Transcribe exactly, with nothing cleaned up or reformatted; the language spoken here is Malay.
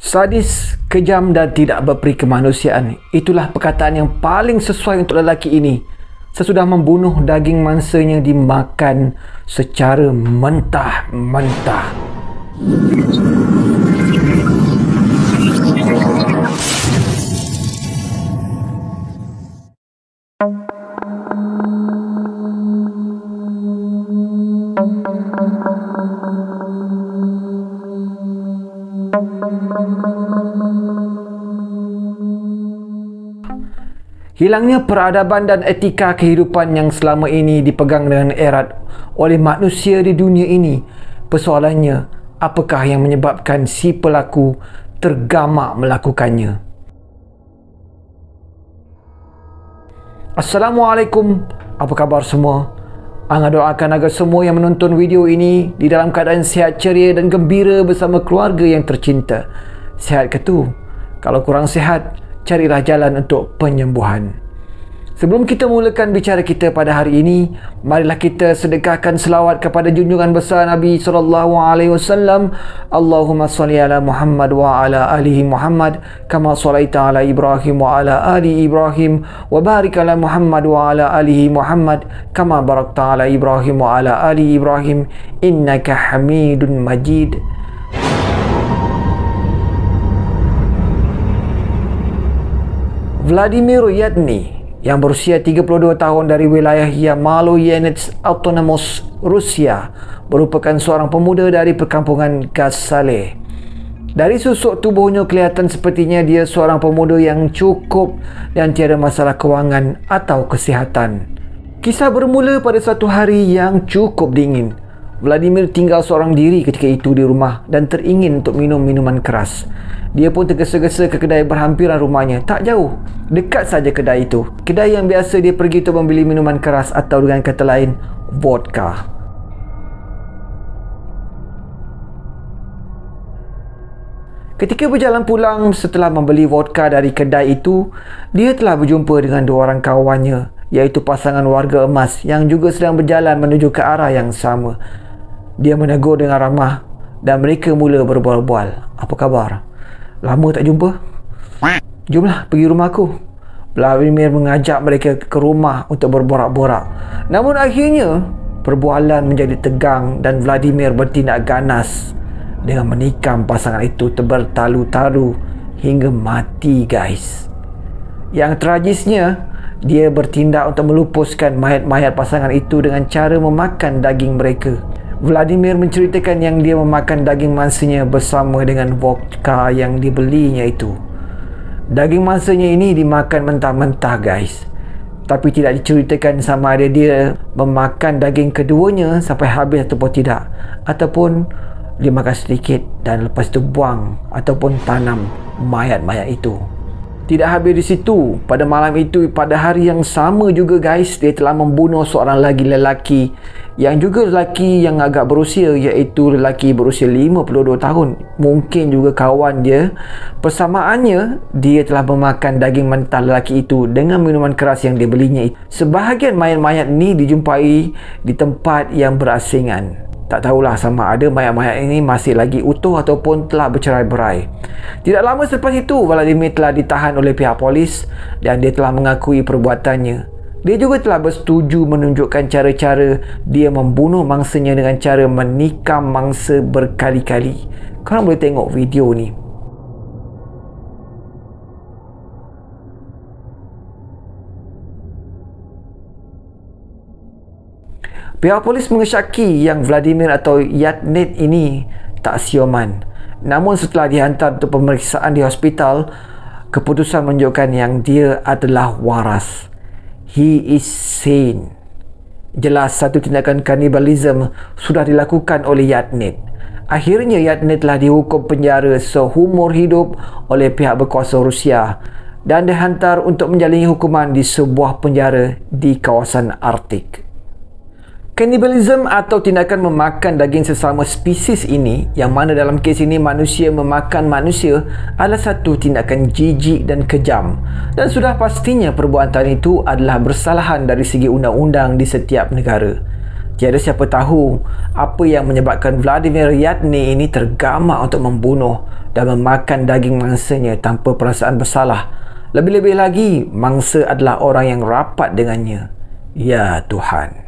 Sadis, kejam dan tidak berperi kemanusiaan. Itulah perkataan yang paling sesuai untuk lelaki ini. Sesudah membunuh, daging mangsanya dimakan secara mentah-mentah. Hilangnya peradaban dan etika kehidupan yang selama ini dipegang dengan erat oleh manusia di dunia ini. Persoalannya, apakah yang menyebabkan si pelaku tergamak melakukannya? Assalamualaikum, apa khabar semua? Angah doakan agar semua yang menonton video ini di dalam keadaan sihat, ceria dan gembira bersama keluarga yang tercinta. Sihat ke tu? Kalau kurang sihat, carilah jalan untuk penyembuhan. Sebelum kita mulakan bicara kita pada hari ini, marilah kita sedekahkan selawat kepada junjungan besar Nabi sallallahu alaihi wasallam. Allahumma salli ala Muhammad wa ala alihi Muhammad kama sallaita ala Ibrahim wa ala ali Ibrahim wa barik ala Muhammad wa ala alihi Muhammad kama barakta ala Ibrahim wa ala ali Ibrahim innaka Hamidun Majid. Vladimir Yatny yang berusia tiga puluh dua tahun dari wilayah Yamalo-Nenets Autonomous Rusia merupakan seorang pemuda dari perkampungan Gazale. Dari susuk tubuhnya kelihatan sepertinya dia seorang pemuda yang cukup dan tiada masalah kewangan atau kesihatan. Kisah bermula pada satu hari yang cukup dingin. Vladimir tinggal seorang diri ketika itu di rumah dan teringin untuk minum minuman keras. Dia pun tergesa-gesa ke kedai berhampiran rumahnya. Tak jauh, dekat saja kedai itu. Kedai yang biasa dia pergi untuk membeli minuman keras atau dengan kata lain, vodka. Ketika berjalan pulang setelah membeli vodka dari kedai itu, dia telah berjumpa dengan dua orang kawannya, iaitu pasangan warga emas yang juga sedang berjalan menuju ke arah yang sama. Dia menegur dengan ramah dan mereka mula berbual-bual. Apa khabar? Lama tak jumpa? Jomlah pergi rumah aku. Vladimir mengajak mereka ke rumah untuk berborak-borak. Namun akhirnya perbualan menjadi tegang dan Vladimir bertindak ganas dengan menikam pasangan itu bertalu-talu hingga mati, guys. Yang tragisnya, dia bertindak untuk melupuskan mayat-mayat pasangan itu dengan cara memakan daging mereka. Vladimir menceritakan yang dia memakan daging mangsanya bersama dengan vodka yang dibelinya itu. Daging mangsanya ini dimakan mentah-mentah, guys. Tapi tidak diceritakan sama ada dia memakan daging keduanya sampai habis ataupun tidak. Ataupun dia makan sedikit dan lepas itu buang ataupun tanam mayat-mayat itu. Tidak habis di situ, pada malam itu, pada hari yang sama juga, guys, dia telah membunuh seorang lagi lelaki yang juga lelaki yang agak berusia, iaitu lelaki berusia lima puluh dua tahun. Mungkin juga kawan dia. Persamaannya, dia telah memakan daging mentah lelaki itu dengan minuman keras yang dia belinya. Sebahagian mayat-mayat ni dijumpai di tempat yang berasingan. Tak tahulah sama ada mayat-mayat ini masih lagi utuh ataupun telah bercerai-berai. Tidak lama selepas itu, Vladimir telah ditahan oleh pihak polis dan dia telah mengakui perbuatannya. Dia juga telah bersetuju menunjukkan cara-cara dia membunuh mangsanya dengan cara menikam mangsa berkali-kali. Korang boleh tengok video ni. Pihak polis mengesyaki yang Vladimir atau Yatny ini tak siuman. Namun setelah dihantar untuk pemeriksaan di hospital, keputusan menunjukkan yang dia adalah waras. He is sane. Jelas satu tindakan kanibalisme sudah dilakukan oleh Yatny. Akhirnya Yatny telah dihukum penjara seumur hidup oleh pihak berkuasa Rusia dan dihantar untuk menjalani hukuman di sebuah penjara di kawasan Arktik. Kanibalisme atau tindakan memakan daging sesama spesies ini, yang mana dalam kes ini manusia memakan manusia, adalah satu tindakan jijik dan kejam, dan sudah pastinya perbuatan itu adalah bersalahan dari segi undang-undang di setiap negara. Tiada siapa tahu apa yang menyebabkan Vladimir Yatny ini tergamak untuk membunuh dan memakan daging mangsanya tanpa perasaan bersalah. Lebih-lebih lagi, mangsa adalah orang yang rapat dengannya. Ya Tuhan.